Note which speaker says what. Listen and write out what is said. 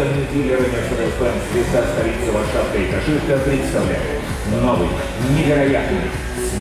Speaker 1: Полноценный дилер Mercedes-Benz звезда столицы Варшавская Каширка представляет новый, невероятный,